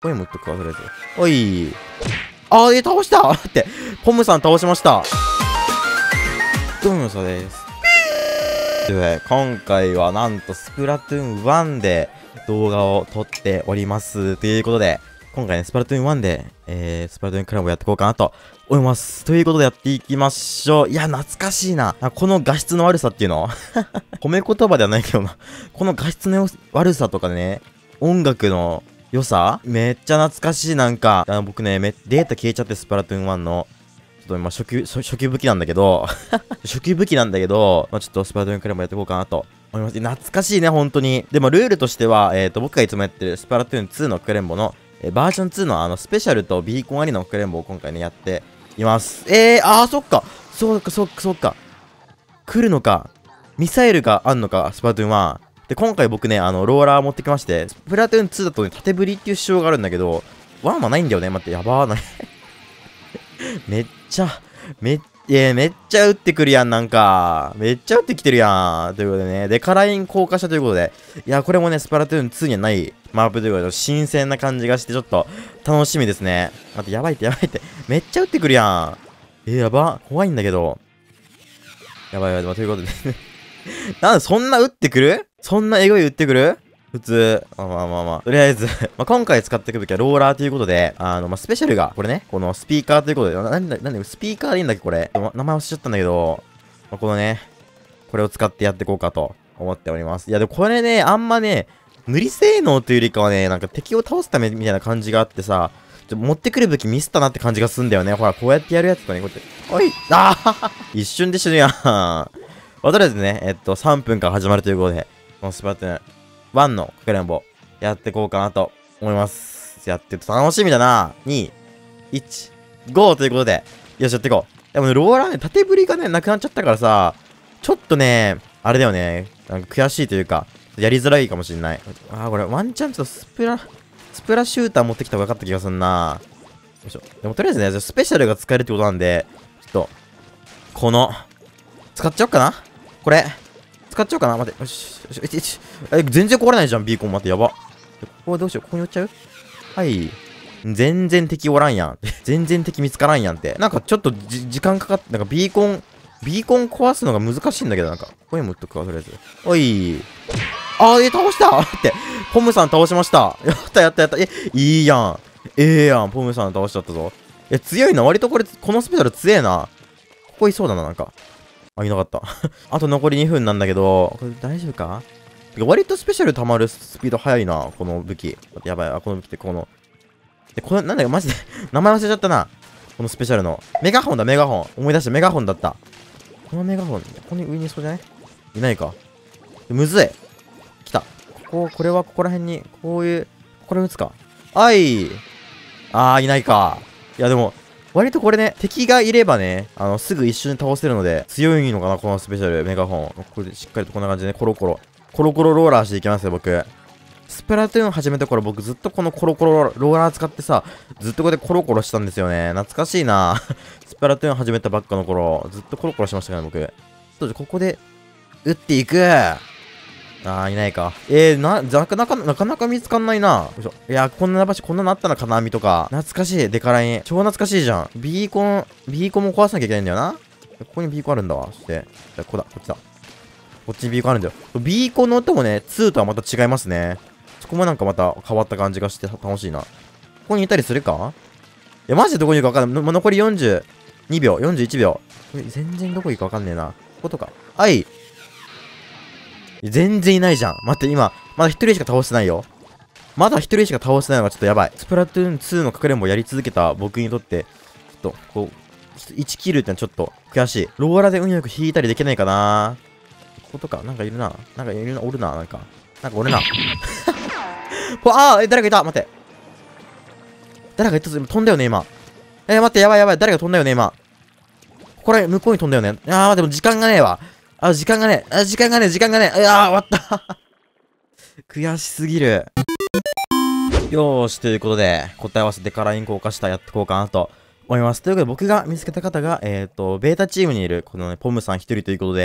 こにも打っとくわ、とりあえず。おい。倒した待って。ポムさん倒しました。どうもさです。ということで、今回はなんとスプラトゥーン1で動画を撮っております。ということで、今回ね、スプラトゥーン1で、スプラトゥーンクラブをやっていこうかなと思います。ということでやっていきましょう。いや、懐かしいな。この画質の悪さっていうの褒め言葉ではないけどな。この画質の悪さとかね、音楽の良さめっちゃ懐かしい。なんか、僕ね、データ消えちゃって、スプラトゥーン1の。ちょっと今、初期武器なんだけど、初期武器なんだけど、ちょっとスプラトゥーンクラブやっていこうかなと思います。懐かしいね、本当に。でも、ルールとしては、僕がいつもやってるスプラトゥーン2のクレンボの、バージョン2のスペシャルとビーコンありのクレンボを今回ね、やっています。そっか。そっか。来るのか。ミサイルがあんのか、スプラトゥーン1。で、今回僕ね、ローラー持ってきまして、スプラトゥーン2だとね、縦振りっていう仕様があるんだけど、1はないんだよね。待って、やばーない。めっちゃ撃ってくるやん、なんか。めっちゃ撃ってきてるやん。ということでね。で、カライン降下したということで。いや、これもね、スプラトゥーン2にはないマップということで、新鮮な感じがして、ちょっと楽しみですね。待って、やばいって。めっちゃ撃ってくるやん。やば。怖いんだけど。やばい。ということで。なんでそんな撃ってくる？そんなエゴい撃ってくる？普通。まあ。とりあえず今回使っていくべきはローラーということで、スペシャルが、これね、このスピーカーということで、なんで、スピーカーでいいんだっけ、これ。名前忘れちゃったんだけど、このね、これを使ってやっていこうかと思っております。いや、でもこれね、あんまね、無理性能というよりかはね、なんか敵を倒すためみたいな感じがあってさ、持ってくる武器ミスったなって感じがすんだよね。ほら、こうやってやるやつとかね、こうやって。一瞬で死ぬやん。とりあえずね、3分から始まるということで、このスプラトゥーン1のかくれんぼ、やっていこうかなと思います。やってると楽しみだな。2、1、GO ということで、よし、やっていこう。でもね、ローラーね、縦振りがね、なくなっちゃったからさ、ちょっとね、あれだよね、なんか悔しいというか、やりづらいかもしんない。これ、ワンチャンちょっとスプラシューター持ってきた方がよかった気がすんな。よいしょ。でもとりあえずね、スペシャルが使えるってことなんで、ちょっと、この、使っちゃおうかなこれ。使っちゃおうかな待って。よし。全然壊れないじゃん、ビーコン。待って、やば。ここどうしよう。ここに寄っちゃう？はい。全然敵おらんやん。全然敵見つからんやんって。なんかちょっと時間かかって、なんかビーコン壊すのが難しいんだけど、なんか。ここにも打っとくわ、とりあえず。おい。倒した待って。ポムさん倒しました。やった。いいやん。やん。ポムさん倒しちゃったぞ。強いな。割とこのスペシャル強えな。ここいそうだな、なんか。いなかった。あと残り2分なんだけど、これ大丈夫か？割とスペシャル溜まるスピード速いな、この武器。やばい、この武器ってこの。これなんだよ、マジで。名前忘れちゃったな。このスペシャルの。メガホンだ、メガホン。思い出した、メガホンだった。このメガホン、ここに上にそうじゃない？いないか。むずい。来た。これはここら辺に、これ撃つか。いないか。いや、でも、割とこれね、敵がいればね、すぐ一瞬倒せるので、強いのかな、このスペシャル、メガホン。これでしっかりとこんな感じでね、コロコロローラーしていきますよ、僕。スプラトゥーン始めた頃、僕ずっとこのコロコロローラー使ってさ、ずっとこれでコロコロしたんですよね。懐かしいな。スプラトゥーン始めたばっかの頃、ずっとコロコロしましたからね、僕。ちょっとここで、撃っていく。いないか。なかなか見つかんないな。よいしょ。いや、こんな場所、こんなのあったな、金網とか。懐かしい、デカライン。超懐かしいじゃん。ビーコンも壊さなきゃいけないんだよな。ここにビーコンあるんだわ。そして、じゃこっちだ。こっちにビーコンあるんだよ。ビーコンの音もね、2とはまた違いますね。そこもなんかまた変わった感じがして楽しいな。ここにいたりするか？いや、マジでどこにいるかわかんない。残り42秒、41秒。全然どこにいるかわかんねえな。こことか。全然いないじゃん。待って、今、まだ一人しか倒してないよ。まだ一人しか倒してないのがちょっとやばい。スプラトゥーン2のかくれんぼやり続けた僕にとって、ちょっと、こう、1キルってのはちょっと悔しい。ローラーで運よく引いたりできないかな。こことか、なんかいるな。おるな、なんかおるな。誰かいた待って。誰かいたぞ、飛んだよね、今。待って、やばい。誰が飛んだよね、今。これ、向こうに飛んだよね。でも時間がねえわ。時間がねえ。終わった。悔しすぎる。よーし、ということで、答え合わせてカラーインクを化したやっていこうかなと思います。ということで、僕が見つけた方が、ベータチームにいる、このね、ポムさん一人ということで、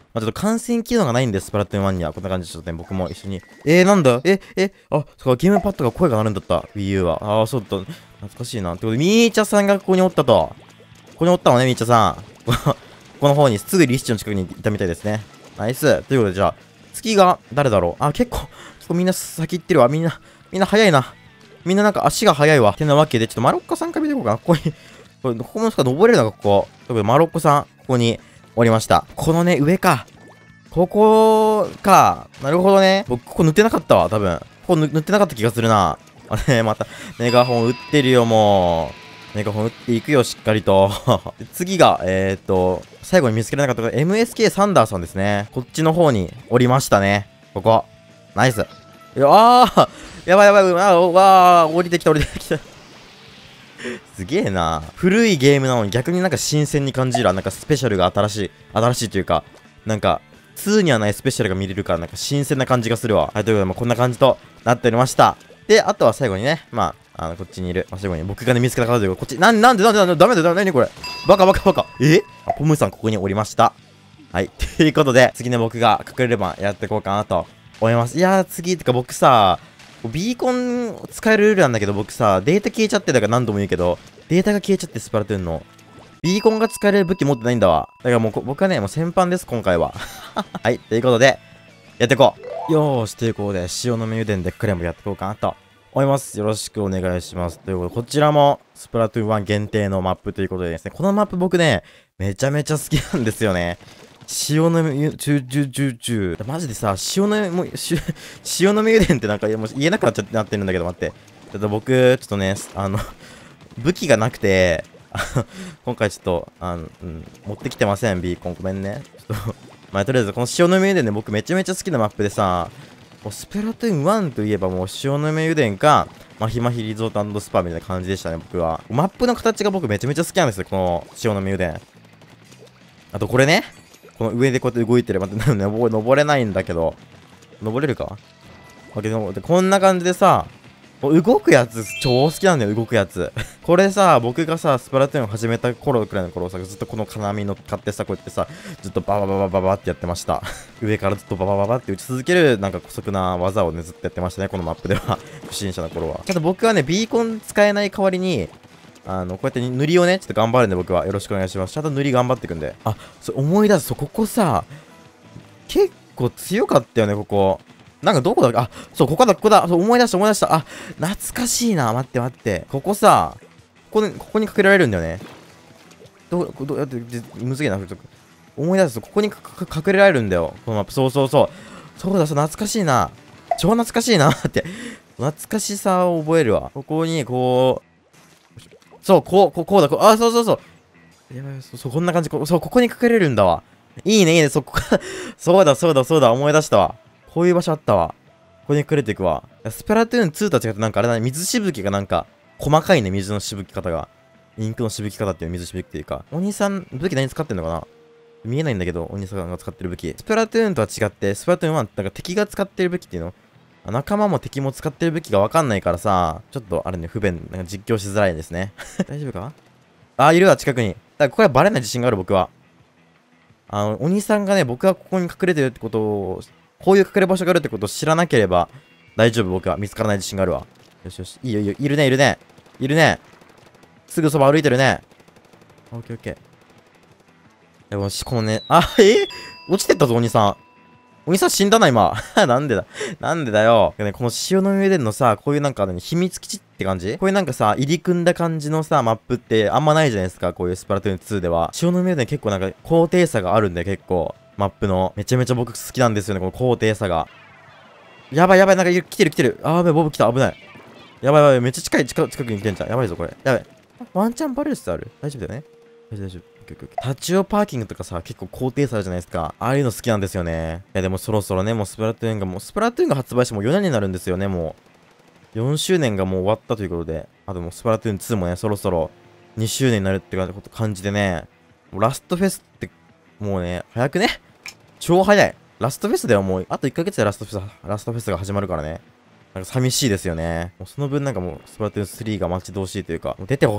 ちょっと観戦機能がないんで、スプラトゥーン1には。こんな感じでちょっとね、僕も一緒に。なんだあ、そうか、ゲームパッドが声が鳴るんだった。Wii U は。ああ、そうだった。懐かしいな。ってことで、みーちゃさんがここにおったと。ここにおったのね、みーちゃさん。ここの方に、すぐリッチの近くにいたみたいですね。ナイス。ということで、じゃあ、次が誰だろう。あ、結構みんな先行ってるわ。みんな早いな。みんななんか足が早いわ。てなわけで、ちょっとマロッコさんから見ていこうかな。ここもしか登れるのか、ここ。ということで、マロッコさん、ここにおりました。このね、上か。ここか。なるほどね。僕、ここ塗ってなかったわ、多分。ここ塗ってなかった気がするな。あれ、また、メガホン打ってるよ、もう。メガホン打っていくよ、しっかりと。次が、最後に見つけられなかった MSK サンダーさんですね。こっちの方におりましたね。ここ。ナイス。やばい、降りてきた。すげえな。古いゲームなのに逆になんか新鮮に感じる。なんかスペシャルが新しいというか、なんか、2にはないスペシャルが見れるから、なんか新鮮な感じがするわ。はい、ということで、こんな感じとなっておりました。で、あとは最後にね、こっちにいる。最後に僕がね、見つけた方で、こっち、なんで、ダメだ、何これ。バカ。ポムさんここにおりました。はい、ということで、次ね、僕が隠れる番やっていこうかなと思います。いやー、次、てか僕さ、ビーコン使えるルールなんだけど、僕さ、データ消えちゃってたから何度も言うけど、データが消えちゃって、スプラトゥーンの。ビーコンが使える武器持ってないんだわ。だからもう、僕はね、もう先般です、今回は。はい、ということで、やっていこう。よーし、ということで、塩の油田でクレムやっていこうかなと思います。よろしくお願いします。ということで、こちらも、スプラトゥーン1限定のマップということでですね、このマップ僕ね、めちゃめちゃ好きなんですよね。塩のみ、マジでさ、塩のみ油田ってなんかもう言えなくなっちゃってなってるんだけど、待って。ちょっと僕、ちょっとね、武器がなくて、今回ちょっと、持ってきてません、ビーコン。ごめんね。ちょっととりあえず、この塩のみ油田ね、僕めちゃめちゃ好きなマップでさ、もうスプラトゥーン1といえばもう塩のみ油田か、マヒマヒリゾート&スパみたいな感じでしたね、僕は。マップの形が僕めちゃめちゃ好きなんですよ、この塩のみ油田。あとこれね。この上でこうやって動いてる。待って、登れないんだけど。登れるか？こんな感じでさ、動くやつ超好きなんだよ、動くやつ。これさ、僕がさ、スプラトゥーン始めた頃くらいの頃さ、ずっとこの金網乗っかってさ、こうやってさ、ずっとババってやってました。上からずっとババって打ち続ける、なんか古速な技をね、ずっとやってましたね、このマップでは。不審者の頃は。ただ僕はね、ビーコン使えない代わりに、こうやって塗りをね、ちょっと頑張るんで僕はよろしくお願いします。ちゃんと塗り頑張っていくんで。あ、思い出す。ここさ、結構強かったよね、ここ。なんかどこだっけ？あ、ここだ。思い出した。あ、懐かしいな。待って。ここさ、ここにかけられるんだよね。やって、むずげな。思い出す。ここに隠れられるんだよ。このマップ。そうだ、懐かしいな。超懐かしいな。って。懐かしさを覚えるわ。ここに、こう、こうだ、あ、そう。やばい、こんな感じ。ここに隠れるんだわ。いいね。そうだ、思い出したわ。こういう場所あったわ。ここに隠れていくわ。スプラトゥーン2と違ってなんかあれだね、水しぶきがなんか、細かいね、水のしぶき方が。インクのしぶき方っていう水しぶきっていうか。お兄さん、武器何使ってんのかな？見えないんだけど、お兄さんが使ってる武器。スプラトゥーンとは違って、スプラトゥーン1ってなんか敵が使ってる武器っていうの？仲間も敵も使ってる武器がわかんないからさ、ちょっとあれね、不便、なんか実況しづらいですね。大丈夫か？あ、いるわ、近くに。だからこれはバレない自信がある、僕は。お兄さんがね、僕がここに隠れてるってことを、こういう隠れ場所があるってことを知らなければ大丈夫、僕は。見つからない自信があるわ。よし。いいよ。いるね。すぐそば歩いてるね。オッケー。よし、このね、落ちてったぞ、お兄さん。お兄さん死んだな、今。なんでだよ。この塩の上でのさ、こういうなんかね、秘密基地って感じ？こういうなんかさ、入り組んだ感じのさ、マップってあんまないじゃないですか。こういうスプラトゥーン2では。塩の上で結構なんか高低差があるんで、結構。マップの。めちゃめちゃ僕好きなんですよね、この高低差が。やばい、なんか来てる。あーべ、ボブ来た、危ない。やばい、めっちゃ近くに来てんじゃん。やばいぞ、これ。やばい。ワンチャンバレる質ある？大丈夫だよね？大丈夫。タチオパーキングとかさ、結構高低差あるじゃないですか。ああいうの好きなんですよね。いや、でもそろそろね、もうスプラトゥーンが発売してもう4年になるんですよね、もう。4周年がもう終わったということで。あともうスプラトゥーン2もね、そろそろ2周年になるって感じでね。もうラストフェスって、もうね、早くね？超早い。ラストフェスではもう、あと1ヶ月でラストフェスが始まるからね。なんか寂しいですよね。もうその分なんかもう、スプラトゥーン3が待ち遠しいというか、もう出てほしい。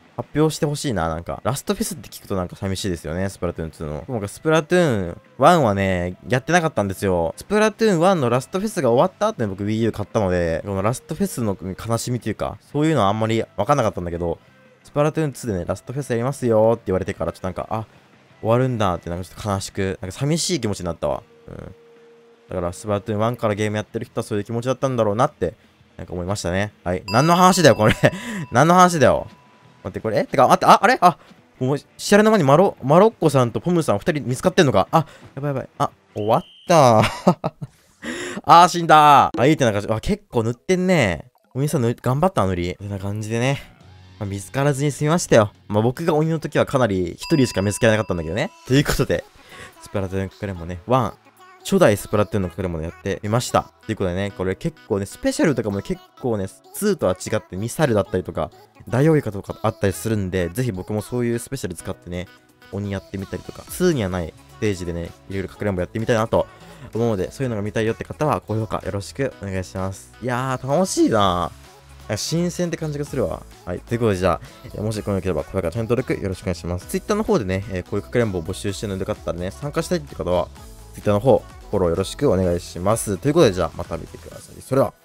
発表してほしいな。なんか、ラストフェスって聞くとなんか寂しいですよね。スプラトゥーン2の。僕、スプラトゥーン1はね、やってなかったんですよ。スプラトゥーン1のラストフェスが終わった後に僕 Wii U 買ったので、このラストフェスの悲しみというか、そういうのはあんまりわかんなかったんだけど、スプラトゥーン2でね、ラストフェスやりますよって言われてから、ちょっとなんか、あ、終わるんだってなんかちょっと悲しく、なんか寂しい気持ちになったわ。うん。だから、スプラトゥーン1からゲームやってる人はそういう気持ちだったんだろうなって、なんか思いましたね。はい。何の話だよ、これ。何の話だよ。待って、これ、てか、待って、あれもう、シャレの間にマロッコさんとポムさん二人見つかってんのか。あ、やばいやばい。あ、終わったあー、死んだー。あ、いいってなんか、あ、結構塗ってんね。お兄さん頑張った塗り。こんな感じでね。見つからずに済みましたよ。僕が鬼の時はかなり一人しか見つけられなかったんだけどね。ということで、スプラトゥーンかくれんぼね、1、初代スプラトゥーンのかくれんぼでやってみました。ということでね、これ結構ね、スペシャルとかも結構ね、2とは違ってミサイルだったりとか、ダイオウイカとかあったりするんで、ぜひ僕もそういうスペシャル使ってね、鬼やってみたりとか、2にはないステージでね、いろいろかくれんぼやってみたいなと思うので、そういうのが見たいよって方は高評価よろしくお願いします。いやー、楽しいなー。新鮮って感じがするわ。はい。ということで、じゃあ、もしこのよければ、高評価、チャンネル登録よろしくお願いします。Twitter の方でね、こういうかくれんぼを募集してるのでよかったらね、参加したいって方は、Twitter の方、フォローよろしくお願いします。ということで、じゃあ、また見てください。それでは。